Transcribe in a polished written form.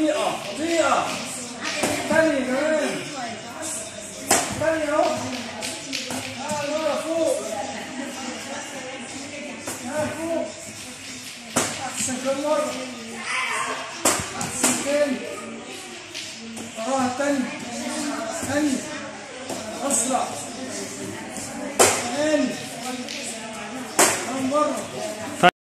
بطيئة بطيئة. تاني كمان. تاني اهو. مرة فوق. فوق. أحسن كم مرة. أحسن تاني. وراها تاني. تاني. أسرع. تاني. كم مرة.